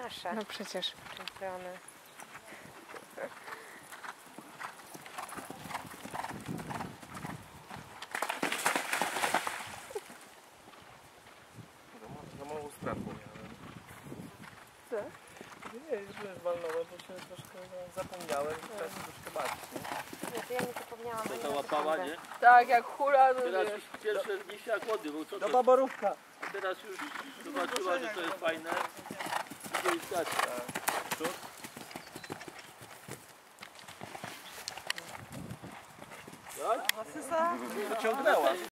nasze. No przecież. Czempiony. Za mało strachu miałem. Co? Nie, że walnąłem, bo się troszkę zapomniałem i teraz się troszkę bawić, nie? Nie, to ja nie zapomniałam. To ani ta na łapała, sekundę. nie? Tak, jak hula, to Teraz wiesz. już pierwsze liście jak wody, bo co Do to? baborówka! Teraz już zobaczyła, że to jest fajne. Idzie i skacze. Przód. Tak? Wyciągnęła.